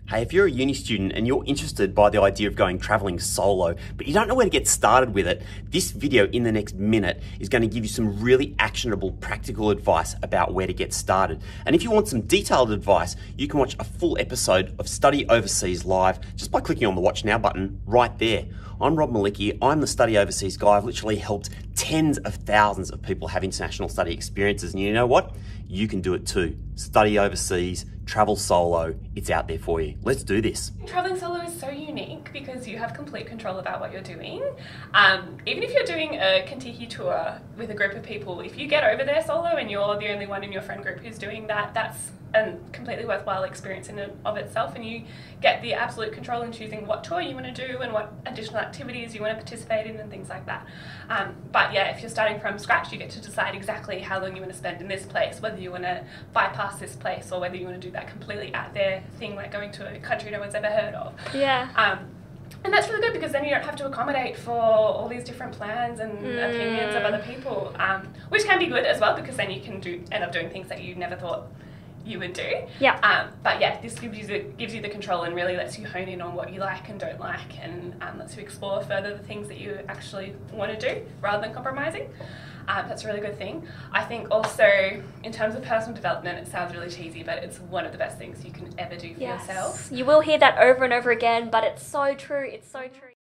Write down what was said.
Hey, if you're a uni student and you're interested by the idea of going traveling solo, but you don't know where to get started with it, this video in the next minute is going to give you some really actionable, practical advice about where to get started. And if you want some detailed advice, you can watch a full episode of Study Overseas live just by clicking on the Watch Now button right there. I'm Rob Malicki, I'm the Study Overseas guy. I've literally helped tens of thousands of people have international study experiences, and you know what? You can do it too. Study overseas, travel solo, it's out there for you. Let's do this. Traveling solo is so unique because you have complete control about what you're doing. Even if you're doing a Kentucky tour with a group of people, if you get over there solo and you're the only one in your friend group who's doing that, that's a completely worthwhile experience in and of itself, and you get the absolute control in choosing what tour you want to do and what additional activities you want to participate in and things like that. But yeah, if you're starting from scratch, you get to decide exactly how long you want to spend in this place, whether you want to bypass this place or whether you want to do that completely out there thing like going to a country no one's ever heard of. Yeah. And that's really good because then you don't have to accommodate for all these different plans and opinions of other people, which can be good as well because then you can end up doing things that you never thought you would do. Yeah. But yeah, this gives you the control and really lets you hone in on what you like and don't like, and lets you explore further the things that you actually want to do rather than compromising. That's a really good thing. I think also in terms of personal development, it sounds really cheesy, but it's one of the best things you can ever do for yourself. You will hear that over and over again, but it's so true. It's so true.